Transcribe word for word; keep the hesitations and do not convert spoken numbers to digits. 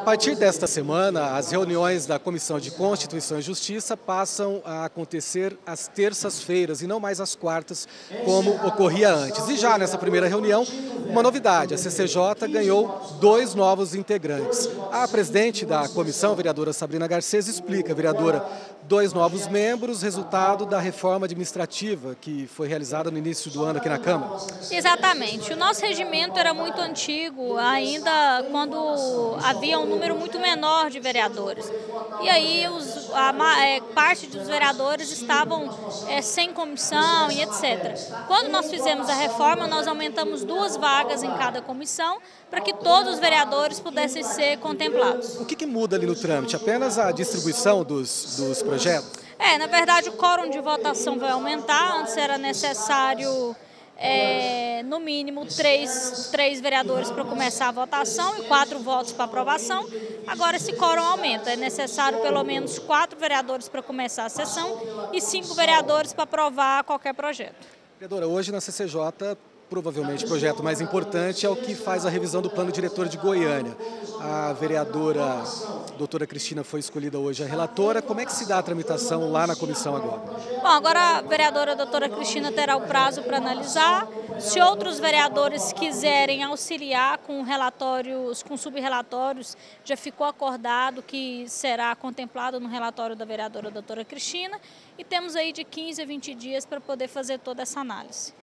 partir desta semana, as reuniões da Comissão de Constituição e Justiça passam a acontecer às terças-feiras e não mais às quartas, como ocorria antes. E já nessa primeira reunião, uma novidade, a C C J ganhou dois novos integrantes. A presidente da comissão, a vereadora Sabrina Garcês, explica, vereadora, dois novos membros, resultado da reforma administrativa que foi realizada no início do ano aqui na Câmara. Exatamente. O nosso regimento era muito antigo, ainda quando havia um número muito menor de vereadores. E aí os, a, é, parte dos vereadores estavam é, sem comissão e etcétera. Quando nós fizemos a reforma, nós aumentamos duas vagas em cada comissão para que todos os vereadores pudessem ser contemplados. O que, que muda ali no trâmite? Apenas a distribuição dos, dos projetos? É, na verdade o quórum de votação vai aumentar. Antes era necessário É, no mínimo três, três vereadores para começar a votação e quatro votos para aprovação. Agora esse quórum aumenta, é necessário pelo menos quatro vereadores para começar a sessão e cinco vereadores para aprovar qualquer projeto. Vereadora, hoje na C C J, provavelmente o projeto mais importante é o que faz a revisão do plano diretor de Goiânia. A vereadora doutora Cristina foi escolhida hoje a relatora. Como é que se dá a tramitação lá na comissão agora? Bom, agora a vereadora doutora Cristina terá o prazo para analisar. Se outros vereadores quiserem auxiliar com relatórios, com subrelatórios, já ficou acordado que será contemplado no relatório da vereadora doutora Cristina e temos aí de quinze a vinte dias para poder fazer toda essa análise.